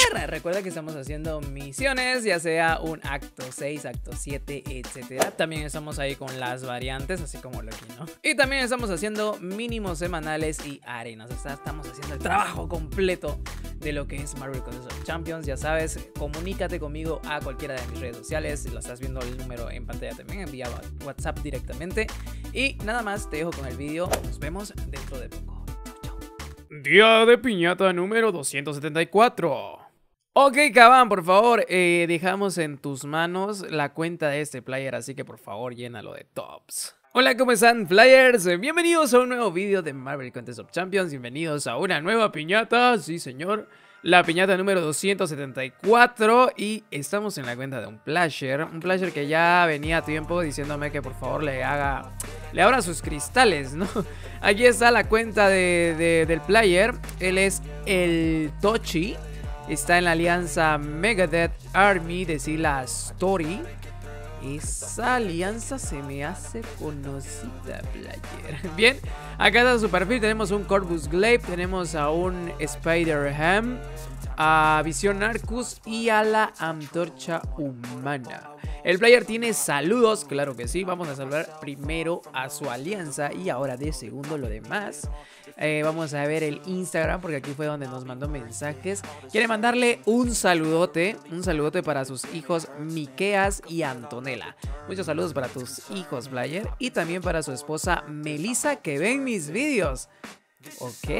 player. Recuerda que estamos haciendo misiones, ya sea un acto 6, acto 7, etcétera. También estamos ahí con las variantes, así como lo aquí, ¿no? Y también estamos haciendo mínimos semanales y arenas. O sea, estamos haciendo el trabajo completo de lo que es Marvel Contest of Champions. Ya sabes, comunícate conmigo a cualquiera de mis redes sociales. Si lo estás viendo el número en pantalla también, envía WhatsApp directamente. Y nada más, te dejo con el vídeo. Nos vemos dentro de poco. Día de piñata número 274. Ok, Caban, por favor, dejamos en tus manos la cuenta de este player, así que por favor llénalo de tops. Hola, ¿cómo están, players? Bienvenidos a un nuevo vídeo de Marvel Contest of Champions. Bienvenidos a una nueva piñata, sí señor. La piñata número 274 y estamos en la cuenta de un player que ya venía a tiempo diciéndome que por favor le abra sus cristales, ¿no? Aquí está la cuenta del player. Él es el Tochi. Está en la alianza Megadeth Army de Sila Story. Esa alianza se me hace conocida, player. Bien, acá está su perfil. Tenemos un Corvus Glaive, tenemos a un Spider-Ham, a Visión Arcus y a la Antorcha Humana. El player tiene saludos, claro que sí. Vamos a saludar primero a su alianza y ahora de segundo lo demás. Vamos a ver el Instagram porque aquí fue donde nos mandó mensajes. Quiere mandarle un saludote para sus hijos Miqueas y Antonella. Muchos saludos para tus hijos, player, y también para su esposa Melissa, que ven mis vídeos. Ok.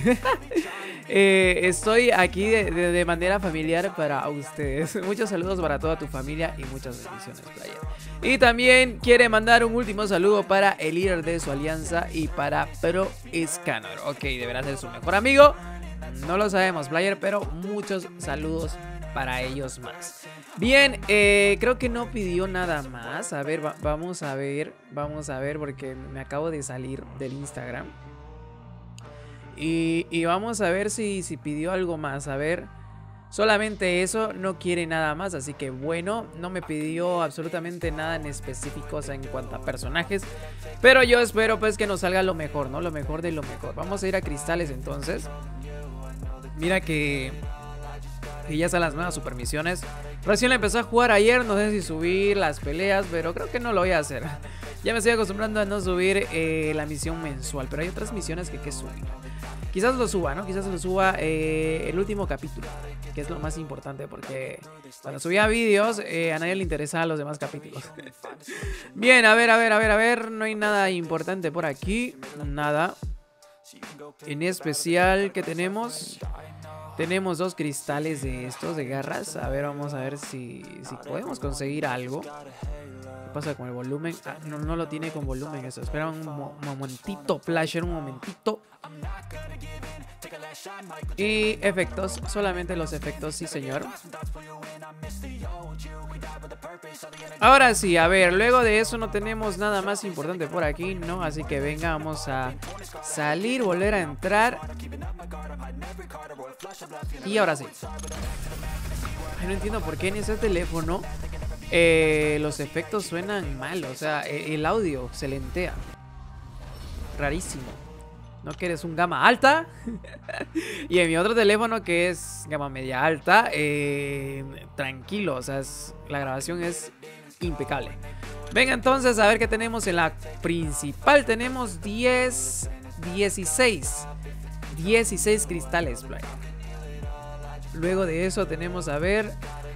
Estoy aquí de manera familiar para ustedes. Muchos saludos para toda tu familia y muchas bendiciones, player. Y también quiere mandar un último saludo para el líder de su alianza y para Pro Scanner. Ok, deberá ser su mejor amigo. No lo sabemos, player, pero muchos saludos para ellos más. Bien, creo que no pidió nada más. A ver, vamos a ver porque me acabo de salir del Instagram. Y vamos a ver si pidió algo más. A ver, solamente eso, no quiere nada más. Así que bueno, no me pidió absolutamente nada en específico, o sea, en cuanto a personajes. Pero yo espero pues que nos salga lo mejor, ¿no? Lo mejor de lo mejor. Vamos a ir a cristales entonces. Mira que ya están las nuevas supermisiones. Recién la empecé a jugar ayer, no sé si subir las peleas, pero creo que no lo voy a hacer. Ya me estoy acostumbrando a no subir la misión mensual, pero hay otras misiones que subir. Quizás lo suba, ¿no? Quizás lo suba el último capítulo, que es lo más importante, porque cuando subía vídeos a nadie le interesaban los demás capítulos. Bien, a ver, no hay nada importante por aquí, nada en especial que tenemos. Tenemos dos cristales de estos, de garras. A ver, vamos a ver si podemos conseguir algo. ¿Qué pasa con el volumen? Ah, no lo tiene con volumen eso. Espera un momentito, player, un momentito. Y efectos, solamente los efectos, sí señor. Ahora sí, a ver, luego de eso no tenemos nada más importante por aquí, ¿no? Así que venga, vamos a salir, volver a entrar. Y ahora sí. Ay, no entiendo por qué en ese teléfono los efectos suenan mal, o sea, el audio se lentea. Rarísimo. ¿No que eres un gama alta? Y en mi otro teléfono que es gama media alta, tranquilo, o sea, la grabación es impecable. Venga entonces a ver qué tenemos en la principal. Tenemos 16 cristales, play. Luego de eso tenemos, a ver,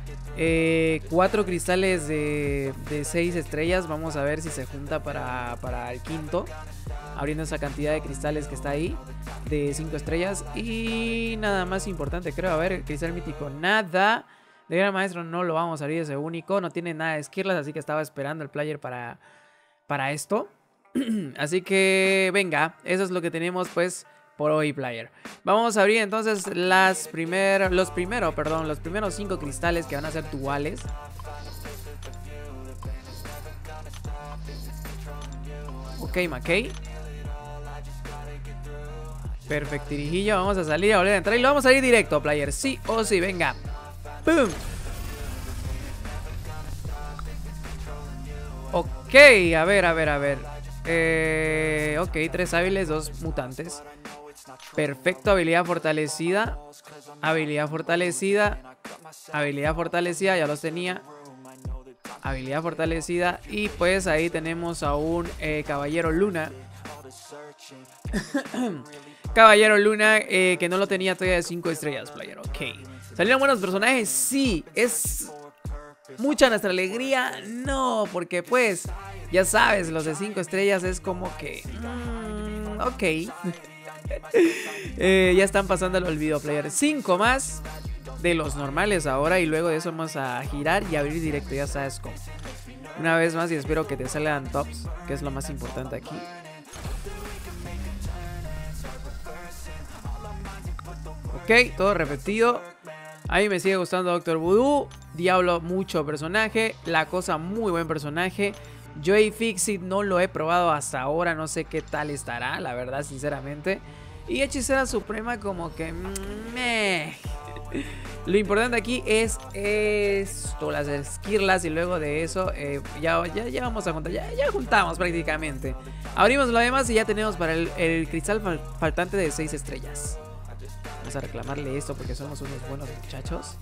4 cristales de 6 estrellas. Vamos a ver si se junta para el quinto, abriendo esa cantidad de cristales que está ahí, de 5 estrellas. Y nada más importante, creo. A ver, el cristal mítico, nada. De gran maestro no lo vamos a abrir, ese único. No tiene nada de esquirlas, así que estaba esperando el player para esto. Así que venga, eso es lo que tenemos pues por hoy, player. Vamos a abrir entonces los primeros 5 cristales que van a ser duales. Ok, Mackay. Perfectirijillo, vamos a salir, a volver a entrar y lo vamos a ir directo, player, sí o sí, venga. ¡Pum! Ok, a ver. Ok, 3 hábiles, 2 mutantes. Perfecto, habilidad fortalecida. Habilidad fortalecida. Habilidad fortalecida, ya los tenía. Habilidad fortalecida. Y pues ahí tenemos a un Caballero Luna. Caballero Luna que no lo tenía todavía de 5 estrellas, player. Ok. ¿Salieron buenos personajes? Sí. ¿Es mucha nuestra alegría? No, porque pues, ya sabes, los de 5 estrellas es como que... ok. Ya están pasando al olvido, player. 5 más de los normales ahora. Y luego de eso vamos a girar y abrir directo, ya sabes cómo. Una vez más y espero que te salgan tops, que es lo más importante aquí. Ok, todo repetido. A mí me sigue gustando Doctor Voodoo. Diablo, mucho personaje. La Cosa, muy buen personaje. Joey Fixit no lo he probado hasta ahora. No sé qué tal estará, la verdad, sinceramente. Y Hechicera Suprema como que... meh. Lo importante aquí es esto, las esquirlas. Y luego de eso ya vamos a juntar. Ya juntamos prácticamente. Abrimos lo demás y ya tenemos para el cristal faltante de 6 estrellas. Vamos a reclamarle esto porque somos unos buenos muchachos.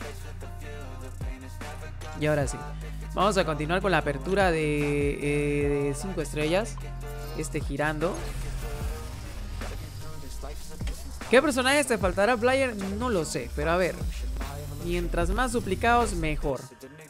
Y ahora sí, vamos a continuar con la apertura de 5 estrellas. Girando. ¿Qué personajes te faltará, player? No lo sé, pero a ver. Mientras más duplicados, mejor.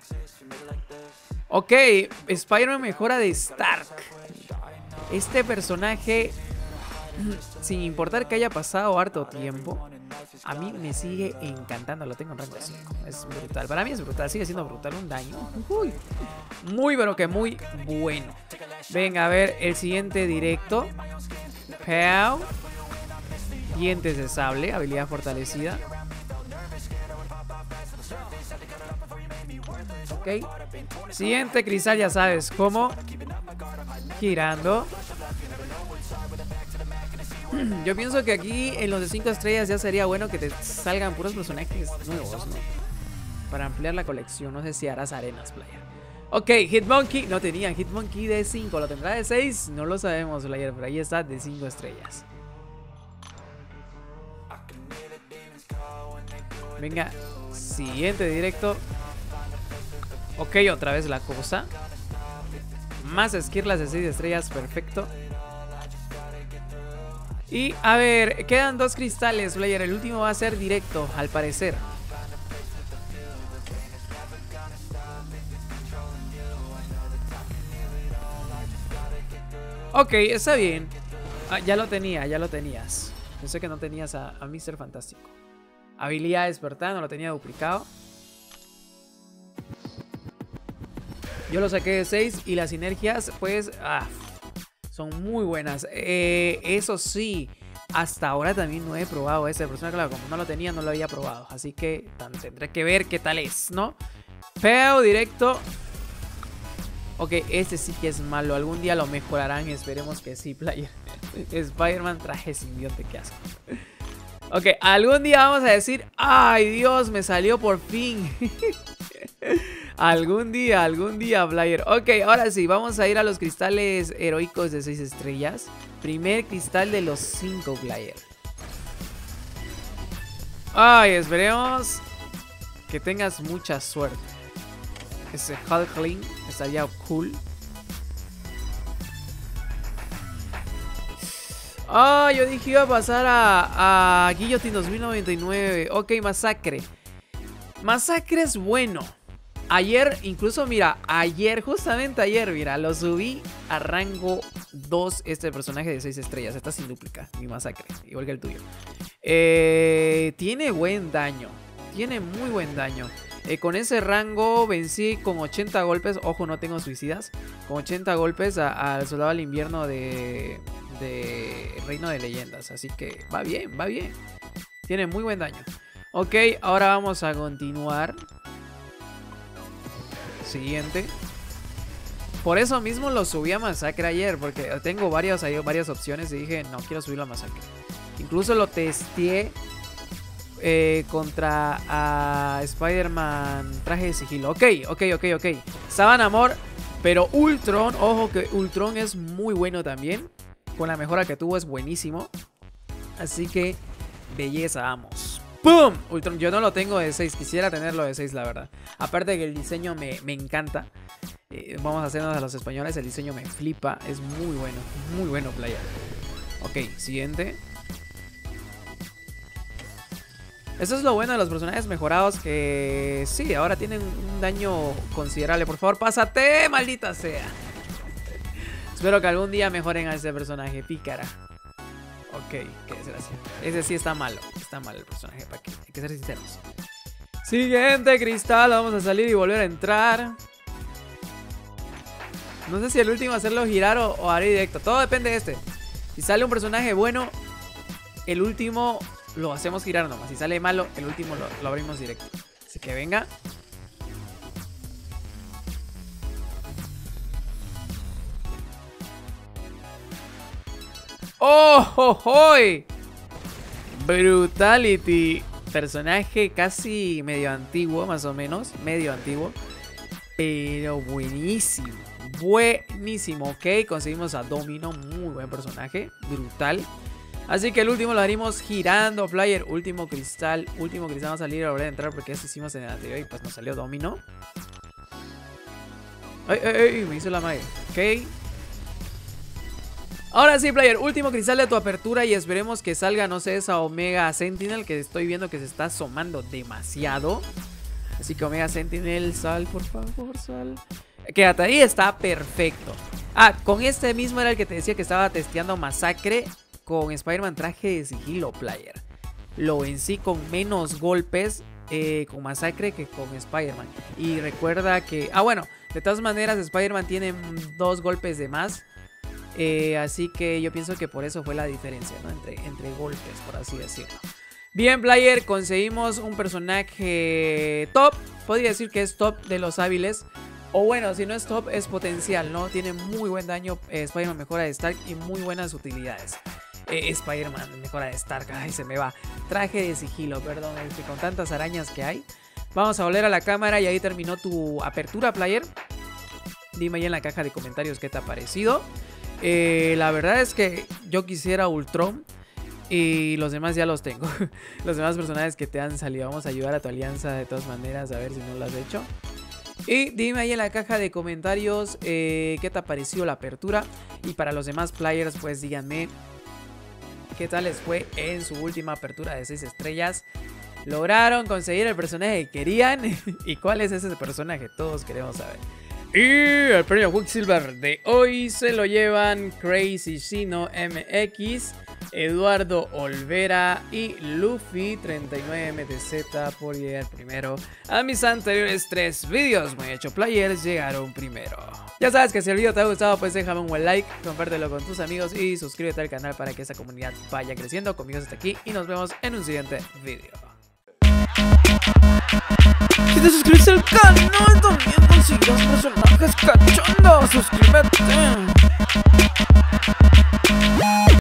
Ok, Spider-Man mejora de Stark. Este personaje, sin importar que haya pasado harto tiempo, a mí me sigue encantando. Lo tengo en rango 5. Es brutal. Para mí es brutal. Sigue siendo brutal. Un daño. Uy. Muy, pero que muy bueno. Venga, a ver el siguiente directo. Pow. Dientes de sable. Habilidad fortalecida. Ok. Siguiente cristal, ya sabes cómo. Girando. Yo pienso que aquí en los de 5 estrellas ya sería bueno que te salgan puros personajes nuevos, ¿no? Para ampliar la colección. No sé si harás arenas, player. Ok, Hitmonkey. No tenían Hitmonkey de 5. ¿Lo tendrá de 6? No lo sabemos, player. Pero ahí está, de 5 estrellas. Venga, siguiente directo. Ok, otra vez la cosa. Más esquirlas de 6 estrellas, perfecto. Y a ver, quedan 2 cristales, player. El último va a ser directo, al parecer. Ok, está bien. Ya lo tenía, ya lo tenías. Pensé que no tenías a Mr. Fantástico. Habilidad despertar, no lo tenía duplicado. Yo lo saqué de 6 y las sinergias, pues, son muy buenas. Eso sí, hasta ahora también no he probado ese personaje. Claro, como no lo tenía, no lo había probado. Así que tendré que ver qué tal es, ¿no? Feo, directo. Ok, este sí que es malo. Algún día lo mejorarán. Esperemos que sí, player. Spider-Man traje simbionte, qué asco. Ok, algún día vamos a decir, ¡ay, Dios! Me salió por fin. Algún día, player. Ok, ahora sí, vamos a ir a los cristales heroicos de 6 estrellas. Primer cristal de los 5, player. Ay, esperemos que tengas mucha suerte. Ese Hulkling estaría cool. Ah, yo dije iba a pasar a Guillotine 2099. Ok, Masacre. Masacre es bueno. Ayer, incluso, mira, justamente ayer, mira, lo subí a rango 2 este personaje de 6 estrellas. Está sin dúplica, mi Masacre, igual que el tuyo. Tiene buen daño. Tiene muy buen daño. Con ese rango vencí con 80 golpes. Ojo, no tengo suicidas. Con 80 golpes al soldado del invierno de Reino de Leyendas. Así que va bien, va bien. Tiene muy buen daño. Ok, ahora vamos a continuar. Siguiente. Por eso mismo lo subí a Masacre ayer. Porque tengo varias opciones y dije, no quiero subirlo a Masacre. Incluso lo testé contra a Spider-Man traje de sigilo. Ok. Saban Amor. Pero Ultron, ojo que Ultron es muy bueno también. Con la mejora que tuvo es buenísimo. Así que, belleza, vamos. ¡Pum! Ultron, yo no lo tengo de 6, quisiera tenerlo de 6, la verdad. Aparte de que el diseño me encanta. Vamos a hacernos a los españoles, el diseño me flipa. Es muy bueno, player. Ok, siguiente. Eso es lo bueno de los personajes mejorados, que sí, ahora tienen un daño considerable. Por favor, pásate, maldita sea. Espero que algún día mejoren a ese personaje, pícara. Ok, qué desgracia. Ese sí está malo. Está mal el personaje, ¿para qué? Hay que ser sinceros. Siguiente cristal, vamos a salir y volver a entrar. No sé si el último hacerlo girar o haré directo. Todo depende de este. Si sale un personaje bueno, el último lo hacemos girar nomás. Si sale malo, el último lo abrimos directo. Así que venga. ¡Oh, oh, oh! Brutality. Personaje casi medio antiguo, más o menos. Medio antiguo. Pero buenísimo. Buenísimo. Ok, conseguimos a Domino. Muy buen personaje. Brutal. Así que el último lo haremos girando, player. Último cristal va a salir a volver a entrar, porque eso hicimos en el anterior y pues nos salió Domino. ¡Ay, ay, ay! Me hizo la madre. Ok. Ahora sí, player, último cristal de tu apertura y esperemos que salga, no sé, esa Omega Sentinel, que estoy viendo que se está asomando demasiado. Así que Omega Sentinel, sal, por favor, sal. Quédate ahí, está perfecto. Ah, con este mismo era el que te decía que estaba testeando Masacre con Spider-Man traje de sigilo, player. Lo vencí con menos golpes con Masacre que con Spider-Man. Y recuerda que... Ah, bueno, de todas maneras Spider-Man tiene 2 golpes de más. Así que yo pienso que por eso fue la diferencia, ¿no? Entre golpes, por así decirlo. Bien, player, conseguimos un personaje top. Podría decir que es top de los hábiles. O bueno, si no es top, es potencial, ¿no? Tiene muy buen daño. Spider-Man mejora de Stark y muy buenas utilidades. Spider-Man mejora de Stark. Ay, se me va. Traje de sigilo, perdón. Con tantas arañas que hay. Vamos a volver a la cámara y ahí terminó tu apertura, player. Dime ahí en la caja de comentarios qué te ha parecido. La verdad es que yo quisiera Ultron. Y los demás ya los tengo. Los demás personajes que te han salido. Vamos a ayudar a tu alianza de todas maneras. A ver si no lo has hecho. Y dime ahí en la caja de comentarios qué te ha parecido la apertura. Y para los demás players, pues díganme qué tal les fue en su última apertura de 6 estrellas. ¿Lograron conseguir el personaje que querían? ¿Y cuál es ese personaje? Todos queremos saber. Y el premio Quicksilver de hoy se lo llevan Crazy Shino MX, Eduardo Olvera y Luffy 39MTZ por llegar primero a mis anteriores 3 vídeos. Muy hecho, players llegaron primero. Ya sabes que si el video te ha gustado, pues déjame un buen like, compártelo con tus amigos y suscríbete al canal para que esta comunidad vaya creciendo. Conmigo hasta aquí y nos vemos en un siguiente video. Si te suscribiste al canal,